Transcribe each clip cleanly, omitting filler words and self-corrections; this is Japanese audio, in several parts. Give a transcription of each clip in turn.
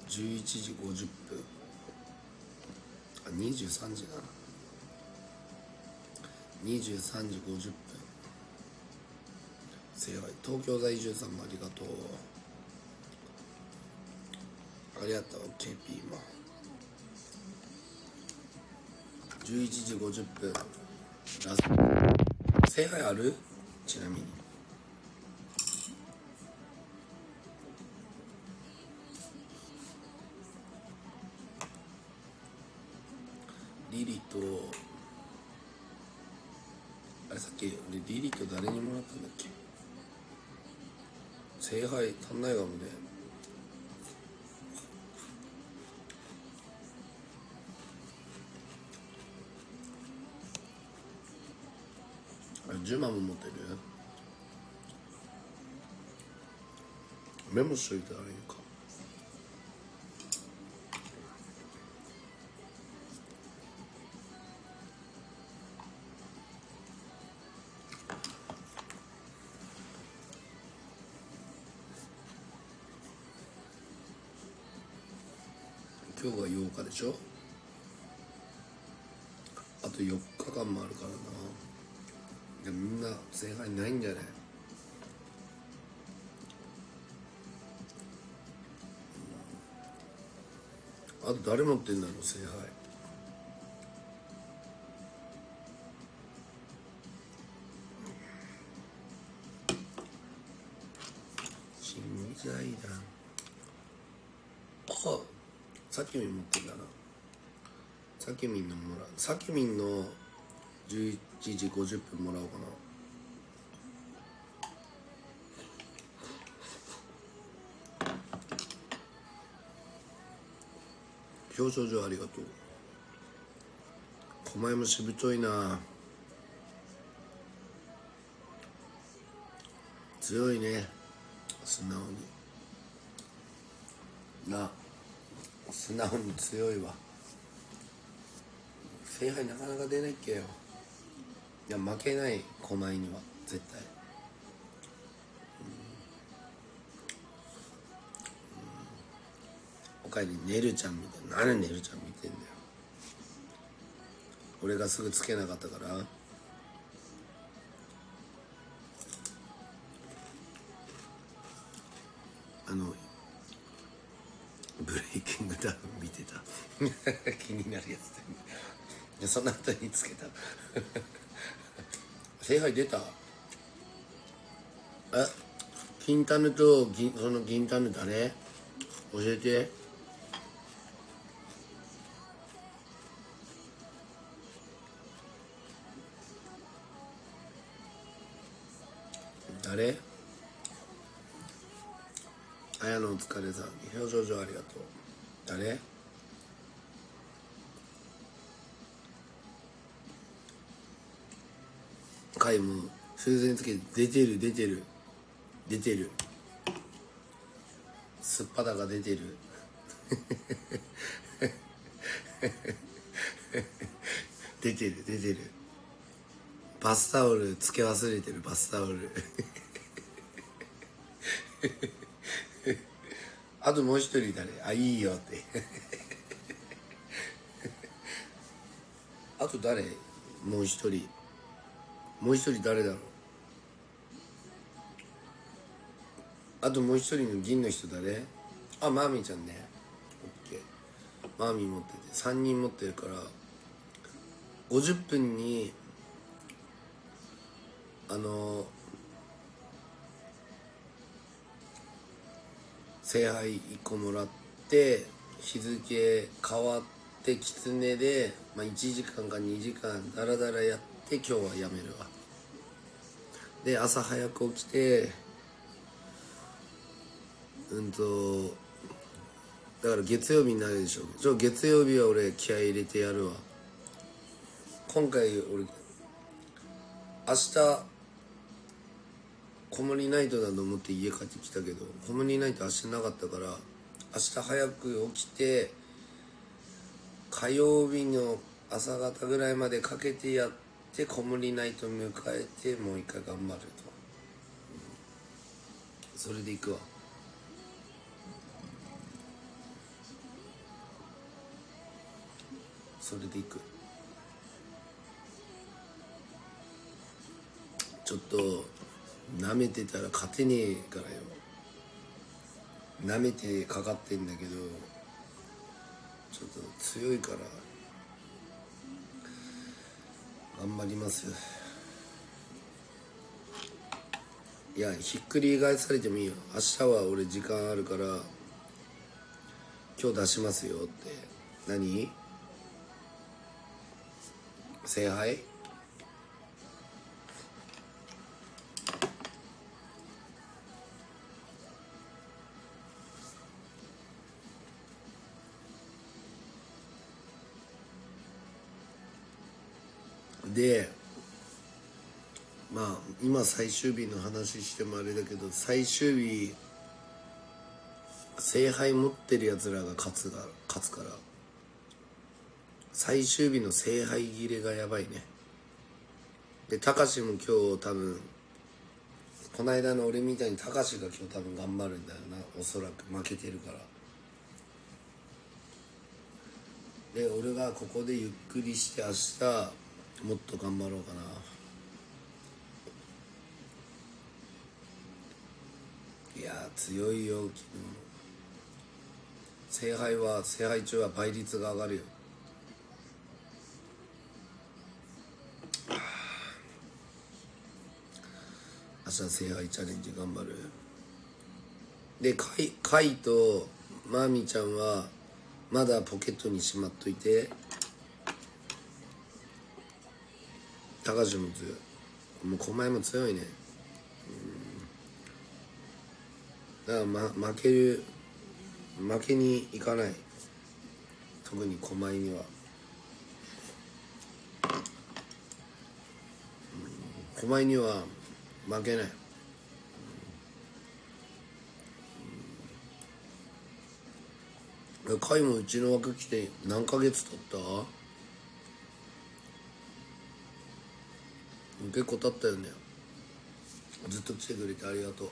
11時50分、あ、23時だな。23時50分。正解。東京在住さんもありがとう。ありがとう KP も。11時50分ラスト。正解ある？ちなみにリリと、あれさっき俺リリと誰にもらったんだっけ？聖杯足んないかもね。あれ10万も持ってる？メモしといたらいいか。今日が8日でしょ。あと4日間もあるからな。いや、みんな正解ないんじゃない？あと誰持ってんだろう聖杯。新財団。あ、さきみん持ってんだな。さきみんのもらう。さきみんの11時50分もらおうかな。表彰状ありがとう。狛江もしぶといな。強いね、素直にな。素直に強いわ。聖杯なかなか出ないっけよ。いや負けない狛江には絶対。おかえりねるちゃんみたいな。何ねるちゃん見てんだよ。俺がすぐつけなかったから。ブレイキングダウン見てた気になるやつだよね。その後につけた聖杯出た？金タヌとその銀タヌ誰？教えて。誰？あやのお疲れさん。表彰状ありがとう。誰？カイム修繕つけて出てるすっぱだが出てる出てるバスタオルつけ忘れてる。バスタオルあともう一人誰？あ、いいよってあと誰？もう一人誰だろう。あともう一人の銀の人誰？あ、マーミーちゃんね。オッケー。マーミー持ってて3人持ってるから50分に聖杯1個もらって日付変わってキツネで、1時間か2時間ダラダラやって今日はやめるわ。で朝早く起きてだから月曜日になるでしょ。月曜日は俺気合い入れてやるわ。今回俺明日コモリナイトだと思って家帰ってきたけど、コモリナイト明日なかったから明日早く起きて火曜日の朝方ぐらいまでかけてやってコモリナイト迎えてもう一回頑張ると、それでいくわ。 それでいく。ちょっと舐めてたら勝てねえからよ。舐めてかかってんだけどちょっと強いから頑張りますよ。いやひっくり返されてもいいよ。明日は俺時間あるから今日出しますよって。何？聖杯？でまあ今最終日の話してもあれだけど、最終日聖杯持ってるやつらが勝つから最終日の聖杯切れがやばいね。でたかしも今日多分この間の俺みたいにたかしが今日多分頑張るんだよな、おそらく負けてるから。で俺がここでゆっくりして明日もっと頑張ろうかな。いや強いよ。昨日の聖杯中は倍率が上がるよ。明日聖杯チャレンジ頑張る。でカイとマーミちゃんはまだポケットにしまっといて。高橋も強い。もう狛江も強いね。だから負けにいかない。特に狛江には。狛江には負けない。カイもうちの枠来て何ヶ月経った？結構経ったよね。ずっと来てくれてありがとう。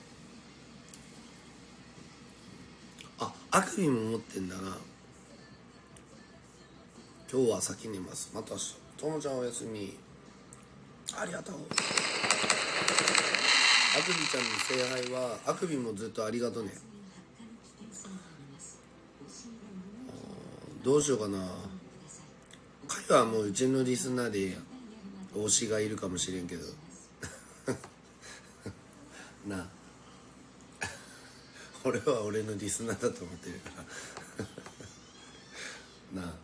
あ、あくびも持ってんだな。今日は先寝ます。また明日。ともちゃんおやすみ。ありがとう。あくびちゃんの聖杯はあくびもずっとありがとね。どうしようかな。彼はもううちのリスナーで推しがいるかもしれんけどなあ俺は俺のリスナーだと思ってるからなあ。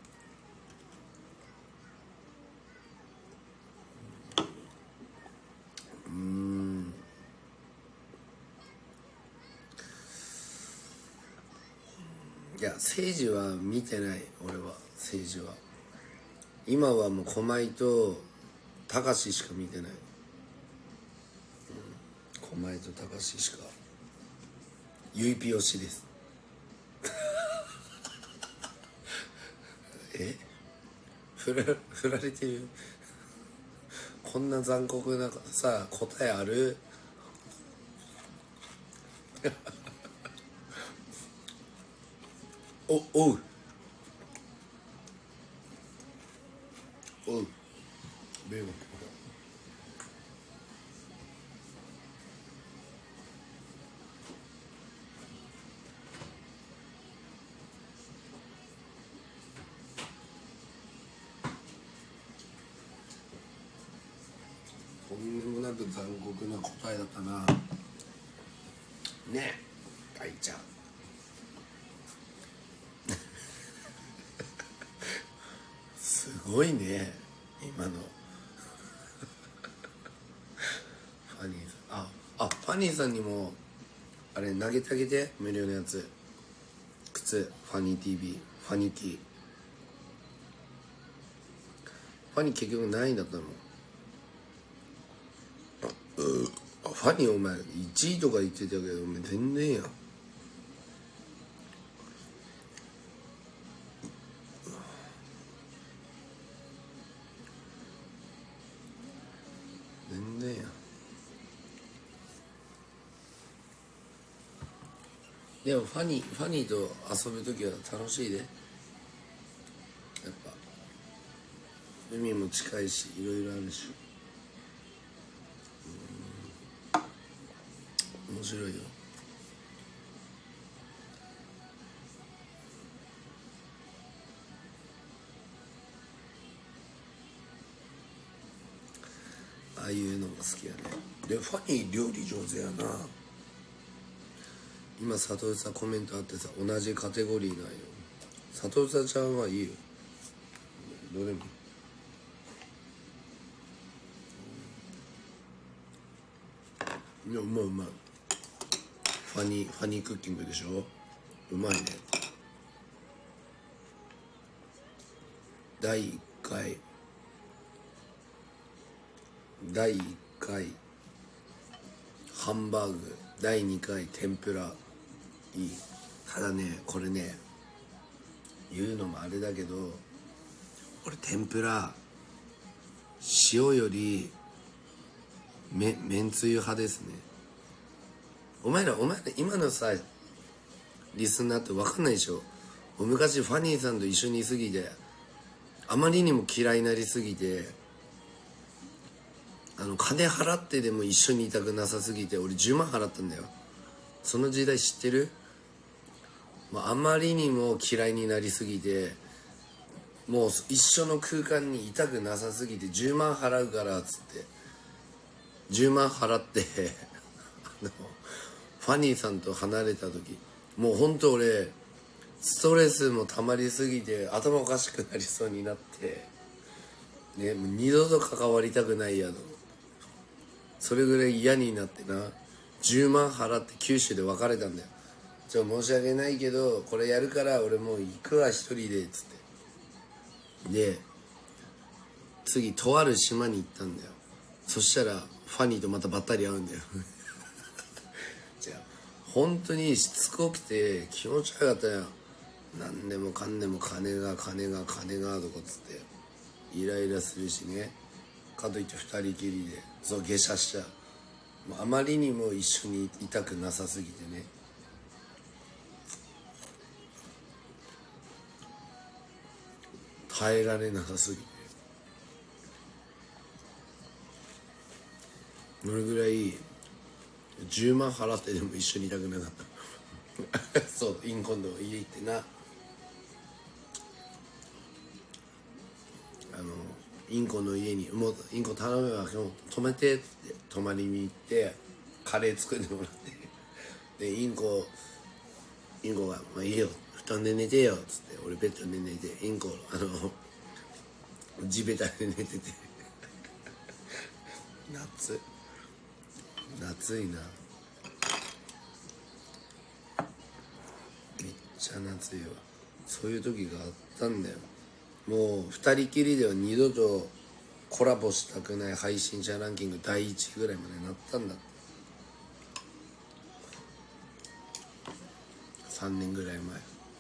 いや政治は見てない。俺は政治は今はもう狛江と高志しか見てない。狛江と高志しか。ゆいぴ推しですえ振られてるこんな残酷なさ答えあるおうおう迷惑。とんでもなく残酷な答えだったなねえ大ちゃんすごいね今のファニーさん。ファニーさんにもあれ投げてあげて、無料のやつ。靴ファニー TV ファニー T ファニー結局何位だったの？ファニーお前1位とか言ってたけどお前全然やん。全然やん。でもファニーと遊ぶ時は楽しいで。やっぱ海も近いしいろいろあるし、面白いよ。ああいうのが好きやね。でファニー料理上手やな。今佐藤さんコメントあってさ、同じカテゴリーなんよ。佐藤さんちゃんはいいよ、どれも。いやうまいうまい。ファニークッキングでしょ。うまいね。第1回ハンバーグ、第2回天ぷら、いい。ただねこれね言うのもあれだけど、俺天ぷら塩よりめんつゆ派ですね。お前ら今のさリスナーって分かんないでしょ。昔ファニーさんと一緒にいすぎてあまりにも嫌いになりすぎて、金払ってでも一緒にいたくなさすぎて俺10万払ったんだよ。その時代知ってる？あまりにも嫌いになりすぎて、もう一緒の空間にいたくなさすぎて10万払うからっつって10万払ってファニーさんと離れた時、もうほんと俺ストレスも溜まりすぎて頭おかしくなりそうになってね、もう二度と関わりたくないやと。それぐらい嫌になってな、10万払って九州で別れたんだよ。申し訳ないけどこれやるから俺もう行くわ一人でっつって。で次とある島に行ったんだよ。そしたらファニーとまたばったり会うんだよじゃあ本当にしつこくて気持ち悪かったよ。何でもかんでも金がとかっつってイライラするしね。かといって二人きりでそう下車しちゃう。もうあまりにも一緒にいたくなさすぎてね。耐えられなさすぎて、それぐらい10万払ってでも一緒にいたくなかったそうインコンの家行ってな、インコの家にもうインコ頼めば今日泊めてって泊まりに行ってカレー作ってもらってでインコが「まあいいよ布団で寝てよ」っつって俺ベッドで寝てインコ地べたで寝てて夏いな、めっちゃ夏いわ。そういう時があったんだよ。もう二人きりでは二度とコラボしたくない配信者ランキング第1位ぐらいまでなったんだって。3年ぐらい前、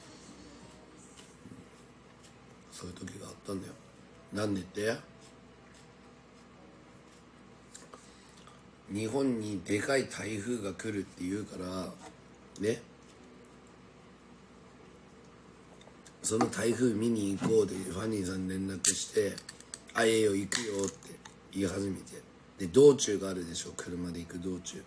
そういう時があったんだよ。なんでって日本にでかい台風が来るって言うからね、その台風見に行こうでファニーさんに連絡して「あええよ行くよ」って言い始めて、で道中があるでしょ、車で行く道中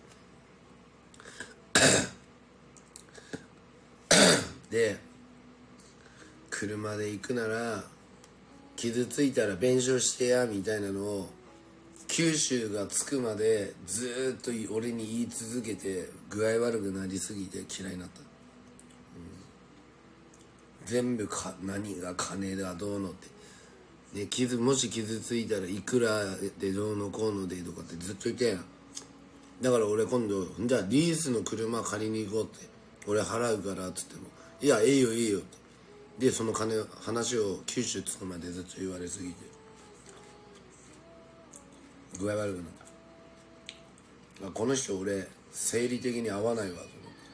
で車で行くなら傷ついたら弁償してやみたいなのを九州が着くまでずっと俺に言い続けて具合悪くなりすぎて嫌いになった、全部何が金だどうのって、ね、もし傷ついたらいくらでどうのこうのでとかってずっと言ってんやん。だから俺今度じゃあリースの車借りに行こうって俺払うからっつっても「いやいいよいいよ」ってでその話を九州着くまでずっと言われすぎて具合悪くなった。この人俺生理的に合わないわと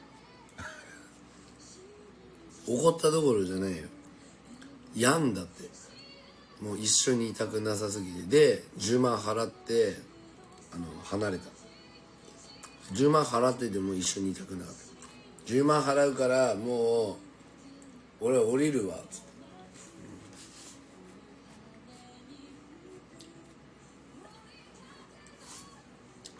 思って怒ったどころじゃないよ、病んだって。もう一緒にいたくなさすぎてで10万払って離れた。10万払ってでも一緒にいたくなかった。10万払うからもう俺降りるわっつって、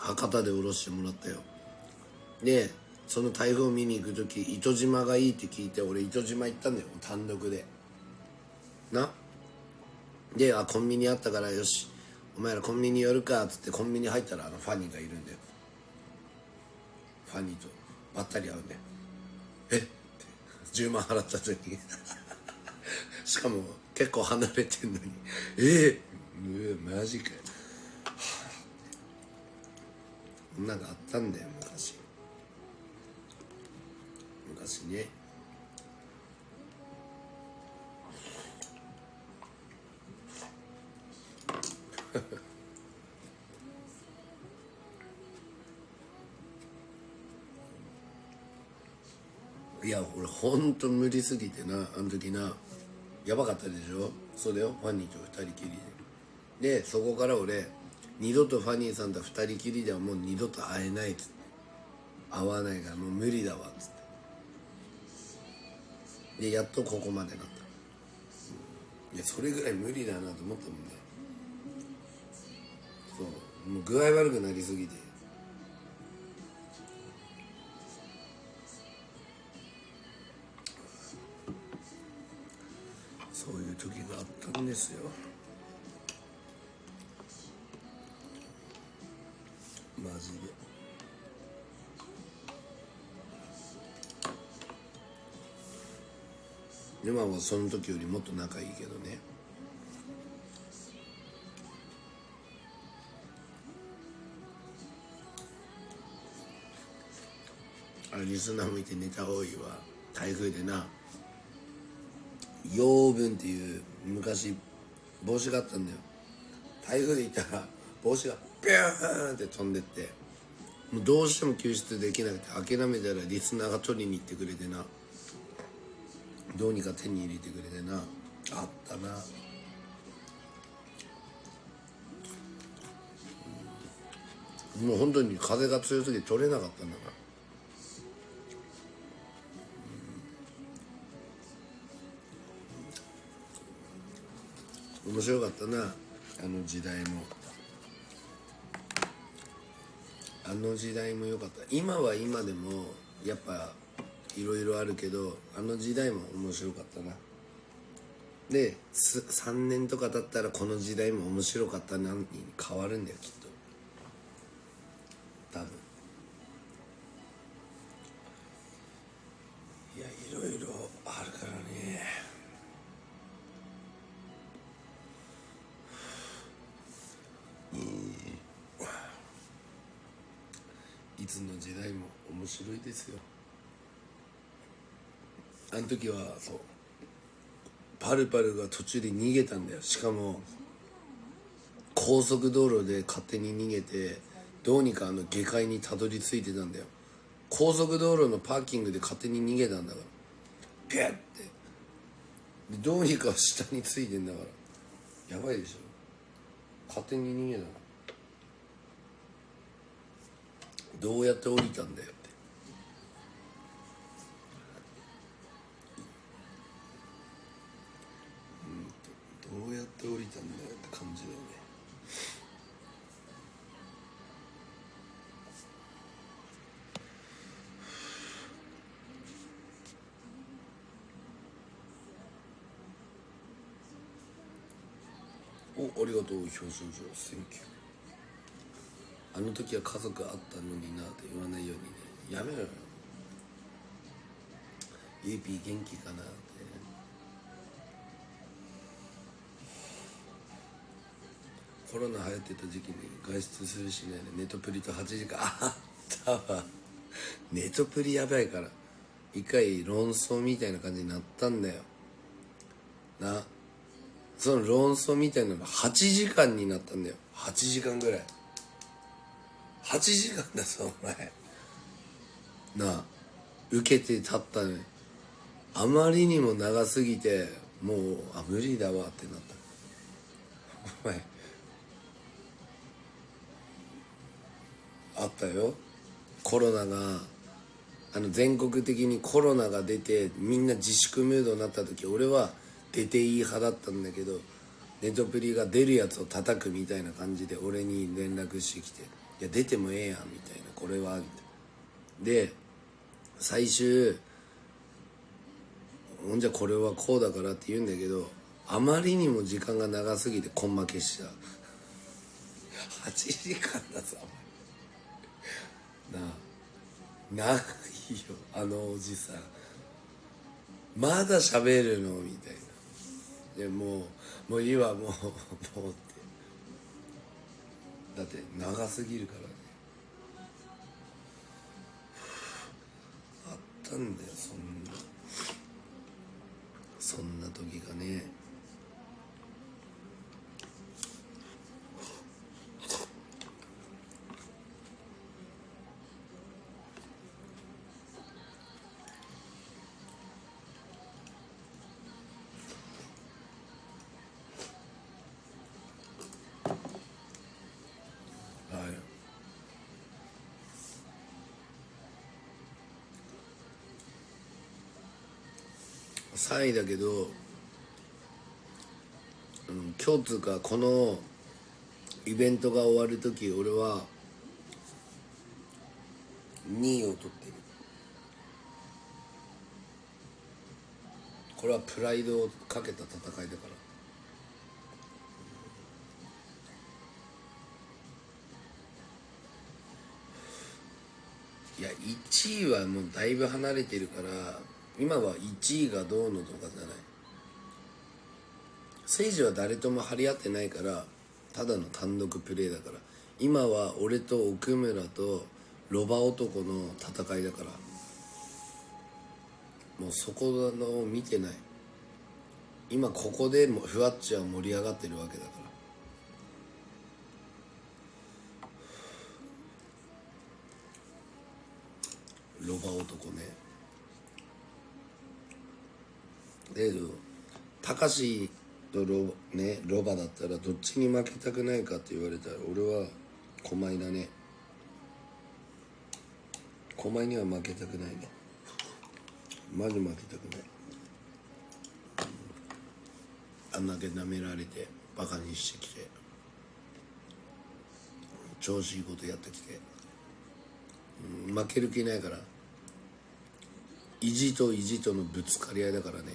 博多で降ろしてもらったよ。でその台風を見に行く時糸島がいいって聞いて、俺糸島行ったんだよ、単独でな。でコンビニあったから、よしお前らコンビニ寄るかっつってコンビニ入ったらファニーがいるんだよ。ファニーとばったり会うんだよ。えって10万払った時にしかも結構離れてんのにマジかよ。なんかあったんだよ昔ね。いや俺ほんと無理すぎてな、あの時な、やばかったでしょ。そうだよ、ファニーと二人きりでそこから俺二度とファニーさんと二人きりではもう二度と会えないっつって、会わないからもう無理だわっつって、でやっとここまでなった。いやそれぐらい無理だなと思ったもんね。そうもう具合悪くなりすぎて、そういう時があったんですよ。マジで。今はその時よりもっと仲いいけどね。リスナーもいてネタ多いわ。台風でな、養分っていう昔帽子があったんだよ。台風で行ったら帽子がビューンって飛んでって、もうどうしても救出できなくて諦めたらリスナーが取りに行ってくれてな、どうにか手に入れてくれてな、あったな。もう本当に風が強すぎて取れなかったんだから。面白かったな、あの時代も。あの時代も良かった。今は今でもやっぱいろいろあるけど、あの時代も面白かったな。で3年とか経ったらこの時代も面白かったなに変わるんだよきっと、多分。いやいろいろあるからね。いつの時代も面白いですよ。あの時はそう、パルパルが途中で逃げたんだよ。しかも高速道路で勝手に逃げて、どうにか下界にたどり着いてたんだよ。高速道路のパーキングで勝手に逃げたんだから、ピュッてでどうにか下についてんだから、やばいでしょ。勝手に逃げたの。どうやって降りたんだよって。どうやって降りたんだよって感じだよね。お、ありがとう、表彰状、センキュー。あの時は家族あったのになって言わないようにね。やめろよ。ゆいぴー元気かなって。コロナ流行ってた時期に外出するしないでネトプリと8時間あったわ。ネトプリやばいから、一回論争みたいな感じになったんだよな。その論争みたいなの8時間になったんだよ。8時間ぐらい。8時間だぞお前なあ。受けて立ったね。あまりにも長すぎてもう無理だわってなった。お前あったよ、コロナが全国的にコロナが出てみんな自粛ムードになった時、俺は出ていい派だったんだけど、ネトプリが出るやつを叩くみたいな感じで俺に連絡してきて、 いや出てもええやんみたいな、これはみたいな。で最終ほんじゃこれはこうだからって言うんだけど、あまりにも時間が長すぎて根負けした。8時間だぞなあ、長いよあのおじさん、まだ喋るのみたいな。でもういいわ、もうってだって長すぎるからね。あったんだよ、そんな時がね。はい、3位だけど、今日つうかこのイベントが終わる時、俺は2位を取ってる。これはプライドをかけた戦いだから。いや1位はもうだいぶ離れてるから、今は1位がどうのとかじゃない。政治は誰とも張り合ってないから、ただの単独プレーだから。今は俺と奥村とロバ男の戦いだから、もうそこの見てない。今ここでもふわっちは盛り上がってるわけだから。ロバ男ね。だけどたかしとロバだったらどっちに負けたくないかって言われたら、俺は狛江だね。狛江には負けたくないね。マジ負けたくない。あんだけ舐められてバカにしてきて、調子いいことやってきて、負ける気ないから。意地と意地とのぶつかり合いだからね。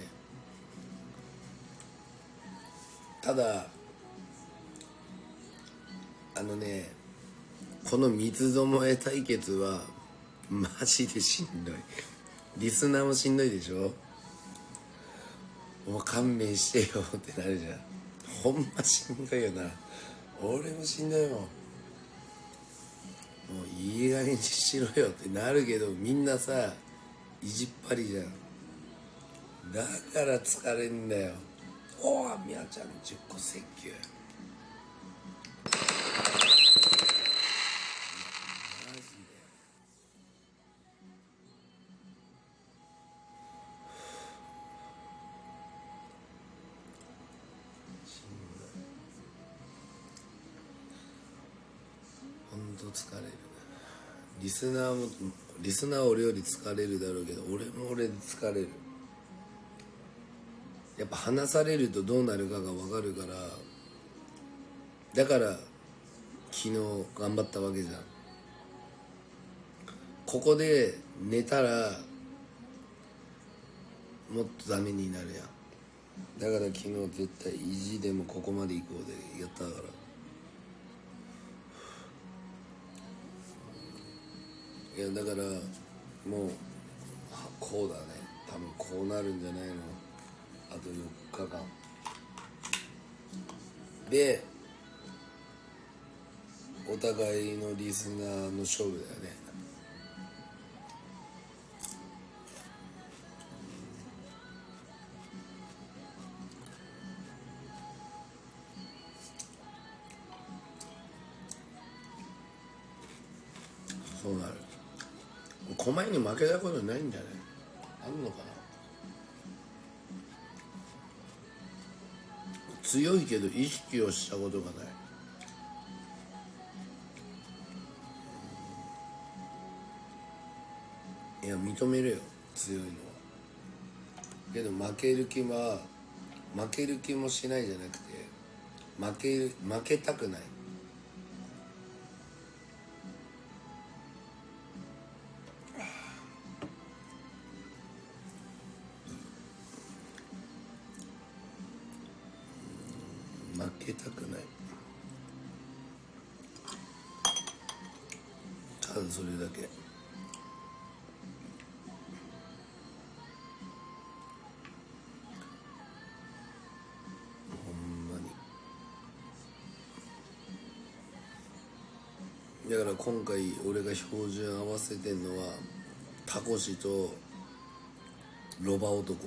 ただこの三つどもえ対決はマジでしんどい。リスナーもしんどいでしょ。もう勘弁してよってなるじゃん。ほんましんどいよな。俺もしんどいもん。もういい加減にしろよってなるけど、みんなさ意地っ張りじゃん。だから疲れんだよ。おお、みやちゃん10個センキュー。マジでほんと疲れる。リスナーは俺より疲れるだろうけど、俺も俺で疲れる。やっぱ話されるとどうなるかが分かるから。だから昨日頑張ったわけじゃん。ここで寝たらもっとダメになるやん。だから昨日絶対意地でもここまで行こうでやったから。いやだからもうこうだね。多分こうなるんじゃないの。あと4日間でお互いのリスナーの勝負だよね。そうなる。狛江に負けたことないんじゃない？あんのかな。強いけど意識をしたことがない。いや認めるよ、強いのは。けど負ける気もしないじゃなくて、負けたくない。 負けたくない。ただそれだけ。ほんまに。だから今回俺が標準合わせてんのはタコシとロバ男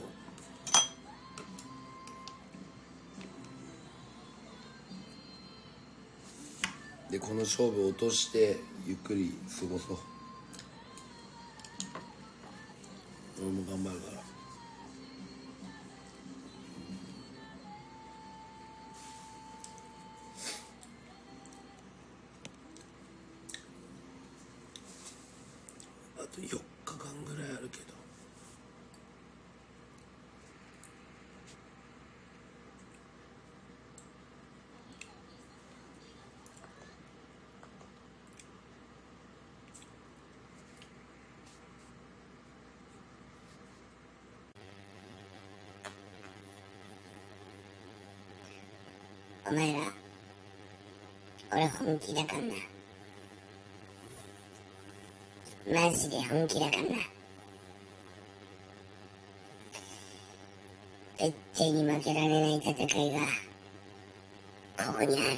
で、この勝負を落としてゆっくり過ごそう。俺も頑張るから。あと4日間ぐらいあるけど、 お前ら、俺本気だかんな。マジで本気だかんな。絶対に負けられない戦いがここにある。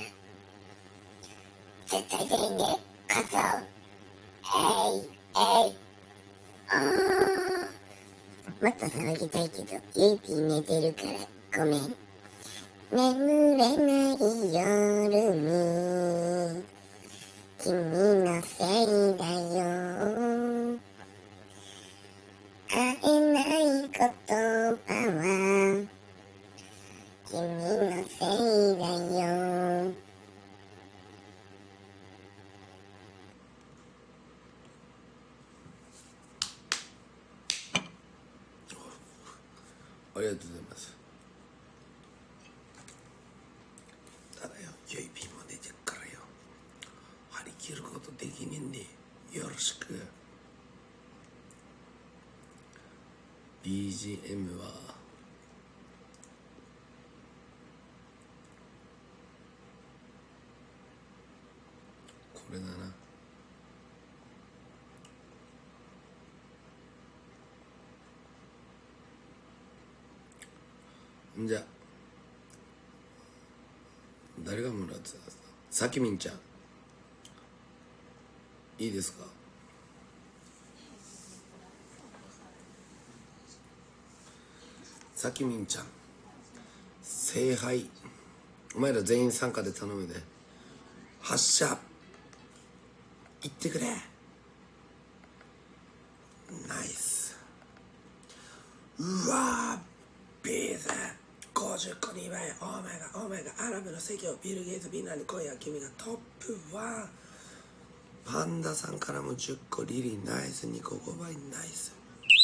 絶対全員で勝つぞ。もっと騒ぎたいけどユーピー寝てるからごめん。眠れない夜に君のせいだよ。会えない言葉は君のせいだよ。 ありがとうございます。ただよ、ユイピーも出てっからよ、張り切ることできねえんでよろしく。 BGM はこれだな。じゃあ誰がもらってたんですか。さきみんちゃんいいですか。さきみんちゃん聖杯、お前ら全員参加で頼むで。発射行ってくれ。ナイス。うわービーズ50個2倍。オーマイガアラブの席をビル・ゲイツ・ビンナーに今夜君がトップ1。パンダさんからも10個。リリーナイス。2個5倍ナイス。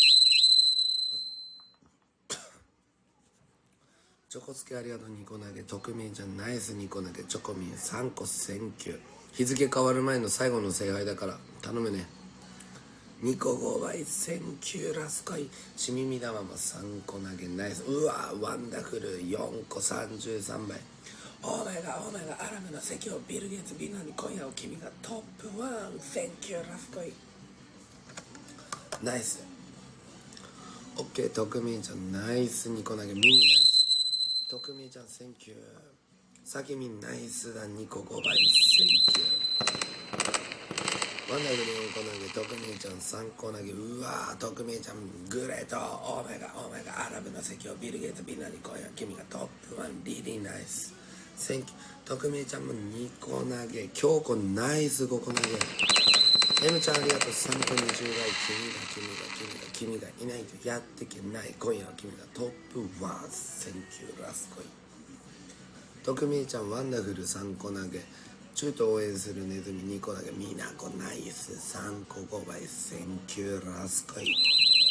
チョコつけありがとう。2個投げ。特命ちゃんナイス。2個投げ。チョコミン3個センキュー。日付変わる前の最後の聖杯だから頼むね。2個5倍センキュー。ラスコイしみみ玉も3個投げナイス。うわワンダフル4個33倍。オーマイガアラムの席をビル・ゲイツ・ビンナーに今夜を君がトップ1。センキュー。ラスコイナイス。オッケー。特命ちゃんナイス。2個投げ。ミニナイス。特命ちゃんセンキュー。さきみんナイスだ。2個5倍センキュー。ワンダフル4個投げ。特命ちゃん3個投げ。うわー特命ちゃんグレート。オーマイガアラブの席をビル・ゲイツ・ビンナーに今夜君がトップ1。リリーナイスセンキュー。特命ちゃんも2個投げ。京子ナイス。5個投げ。M ちゃんありがとう。3個20倍。君がいないとやってけない。今夜は君がトップ1。センキュー。ラスコイ。特命ちゃんワンダフル3個投げ。ちょいと応援するネズミ2個投げ。みなこナイス。3個5倍センキュー。ラスコイ。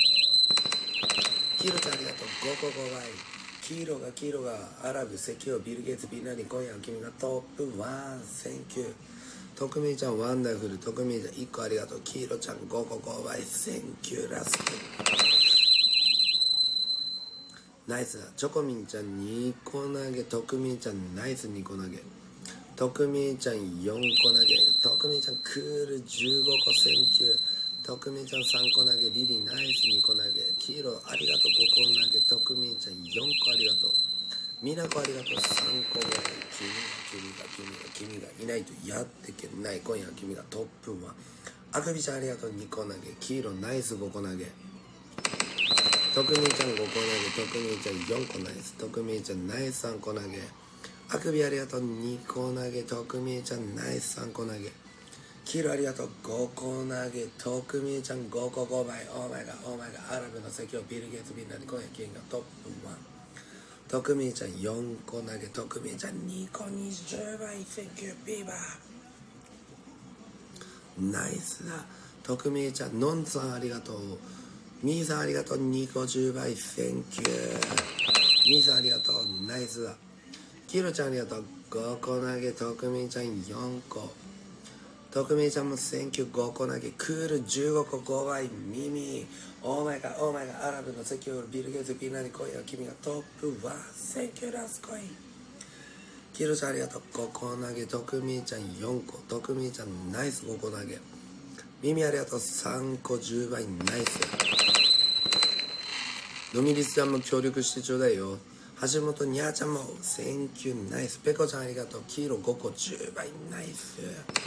キーロちゃんありがとう。5個5倍。黄色がアラブ石油ビル・ゲイツ・ビンナーに今夜は君がトップ1。センキュー。特命ちゃんワンダフル。特命ちゃん1個ありがとう。黄色ちゃん5個5倍センキュー。ラスコイ。 ナイスだ。チョコミンちゃん2個投げ、トクミンちゃんナイス2個投げ、トクミンちゃん4個投げ、トクミンちゃんクール15個センキュー、トクミンちゃん3個投げ、リリナイス2個投げ、黄色ありがとう5個投げ、トクミンちゃん4個ありがとう、ミナコありがとう3個ぐらい。君がいないとやってけない。今夜は君がトップ1。あくびちゃんありがとう2個投げ、黄色ナイス5個投げ、トクミンちゃん5個投げ、トクミンちゃん4個ナイス、トクミンちゃんナイス3個投げ、あくびありがとう2個投げ、トクミンちゃんナイス3個投げ、黄色ありがとう5個投げ、トクミンちゃん5個5倍。オーマイガーアラブの石油ビルゲーツビンナーで今夜キングトップ1。トクミンちゃん4個投げ、トクミンちゃん2個20倍。センキュービーバーナイスだ。トクミンちゃんノンさんありがとう、ミーさんありがとう2個10倍。センキューミーさんありがとうナイスだ。キロちゃんありがとう5個投げ、トクミンちゃん4個、トクミンちゃんもセンキュー5個投げ、クール15個5倍。ミミオーマイガーアラブの石油ビルゲーツビンナーに今夜は君がトップ1。センキューラスコイ。キロちゃんありがとう5個投げ、トクミンちゃん4個、トクミンちゃんナイス5個投げ、ミミありがとう3個10倍。ナイス。ノミリスちゃんも協力してちょうだいよ。橋本にゃーちゃんもセンキューナイス。ペコちゃんありがとう黄色5個10倍。ナイス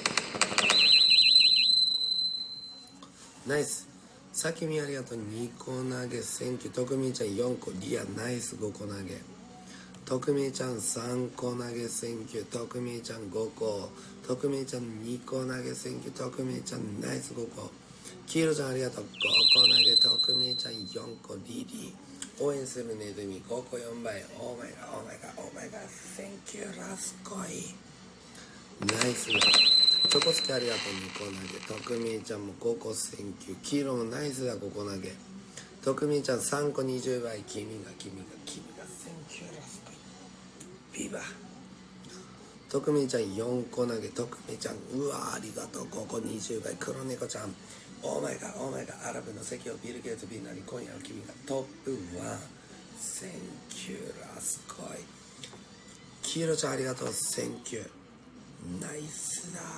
ナイス。さきみありがとう2個投げ、センキュー。トクミンちゃん4個、リアナイス5個投げ、トクミンちゃん3個投げ、センキュー。トクミンちゃん5個、トクミンちゃん2個投げ、センキュー。トクミンちゃんナイス5個、黄色ちゃんありがとう5個投げ、トクミンちゃん4個、リリー応援するネズミ5個4倍。オーマイガーセンキューラスコイ。ナイスだ。チョコスケありがとう2個投げ、トクミンちゃんも5個センキュー。黄色もナイスだ5個投げ、トクミンちゃん3個20倍。君がセンキューラスコイビバ。トクミンちゃん4個投げ、トクミンちゃんうわありがとう5個20倍。黒猫ちゃんオーマイガーアラブの石油ビルゲーツビンナーに今夜は君がトップ1。センキューラスコイ。黄色ちゃんありがとうセンキューナイスだ。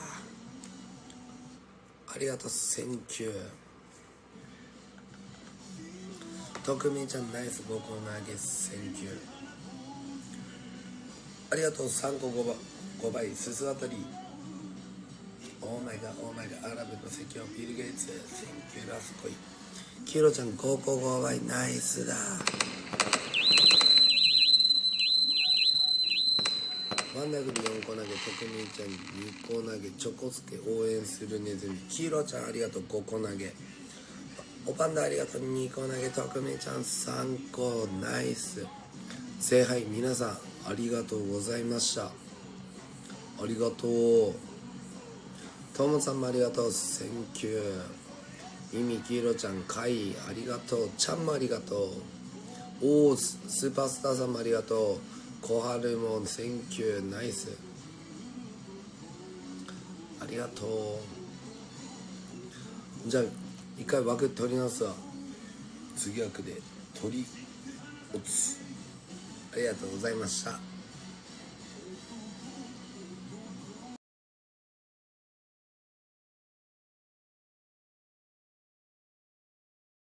ありがとうセンキュー。トクミンちゃんナイス5個投げ、センキュー。ありがとう3個5倍。すすあたりオーマイガーアラブの石油ビルゲイツセンキューラスコイ。キロちゃん5個5倍。ナイスだ。ワンダグリ4個投げ、トクミンちゃん2個投げ、チョコスケ応援するネズミ。キロちゃんありがとう5個投げ、おパンダありがとう2個投げ、トクミンちゃん3個。ナイス。聖杯皆さんありがとうございました。ありがとう。トモさんもありがとうセンキュー。ミミキイロちゃんカイありがとう。ちゃんもありがとう。おースーパースターさんもありがとう。小春もセンキューナイス。ありがとう。じゃあ一回枠取り直すわ。次枠で取り落つ。ありがとうございました。